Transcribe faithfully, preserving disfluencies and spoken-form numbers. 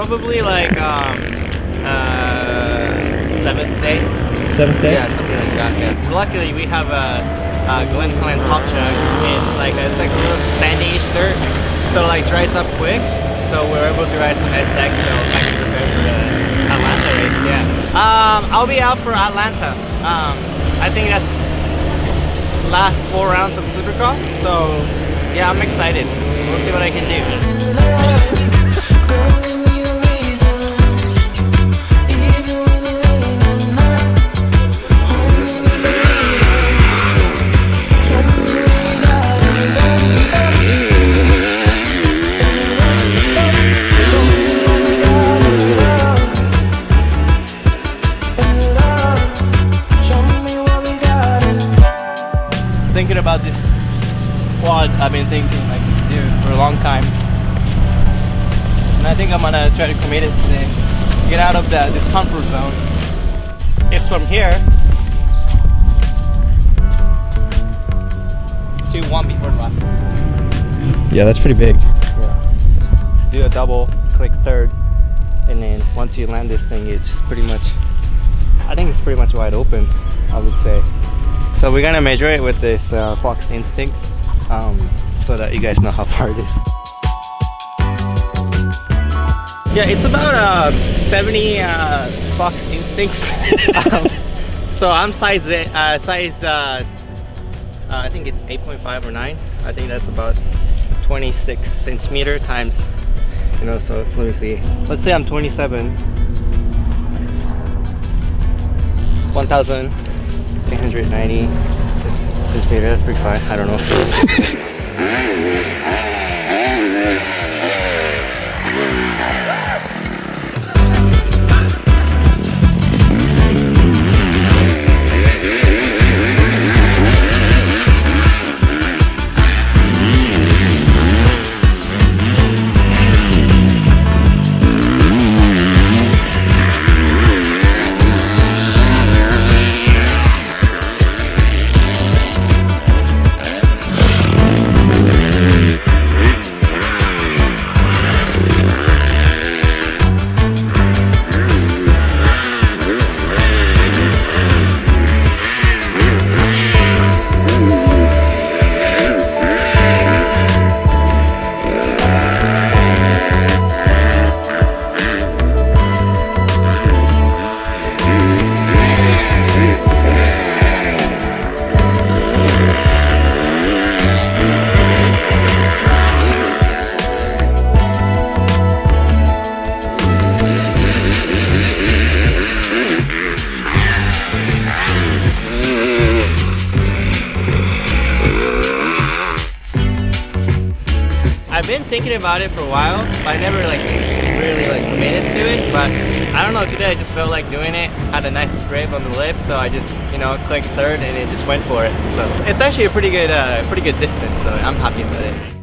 probably like um, uh, seventh day. Seventh day? Yeah, something like that. Yeah. Luckily, we have a, a Glen Helen top truck. It's like a, it's like a little sandy-ish dirt, so like dries up quick. So we're able to ride some S X, so I can prepare for the Atlanta race. Yeah. Um, I'll be out for Atlanta. Um, I think that's last four rounds of Supercross. So yeah, I'm excited. We'll see what I can do. Thinking about this quad, I've been thinking like dude for a long time, and I think I'm gonna try to commit it today. Get out of the this comfort zone. It's from here to one before the last one. Yeah, that's pretty big. Yeah. Do a double, click third, and then once you land this thing, it's just pretty much. I think it's pretty much wide open, I would say. So we're gonna measure it with this uh, Fox Instincts, um, so that you guys know how far it is. Yeah, it's about uh, seventy uh, Fox Instincts. um, so I'm size uh, size. Uh, uh, I think it's eight point five or nine. I think that's about twenty-six centimeter times. You know, so let me see. Let's say I'm twenty-seven. one thousand. eight hundred ninety centimeter, that's pretty fine. I don't know. I've been thinking about it for a while, but I never like really like committed to it. But I don't know, today I just felt like doing it. Had a nice grip on the lip, so I just, you know, clicked third and it just went for it. So it's actually a pretty good, uh, pretty good distance. So I'm happy with it.